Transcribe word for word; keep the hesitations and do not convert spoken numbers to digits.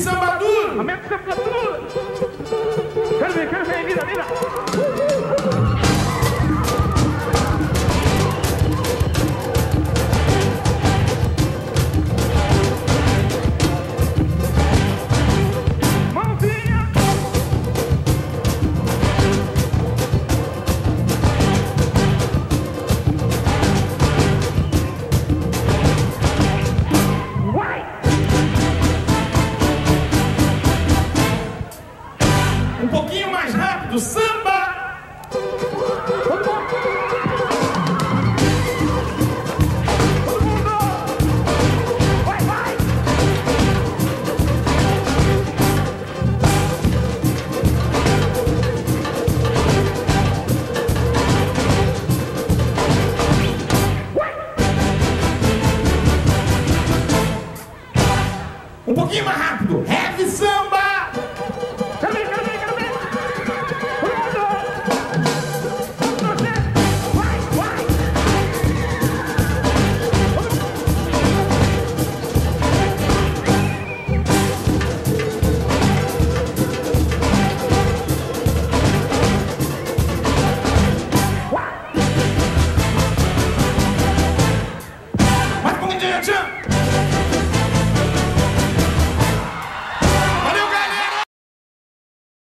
samba duro. Aumenta o samba duro. Quero ver, quero ver, mira, mira. Um pouquinho mais rápido, samba! Todo mundo! Vai, vai! Um pouquinho mais rápido, heavy samba! Quero ver, quero ver, quero ver! Mais um pouquinho de tchan!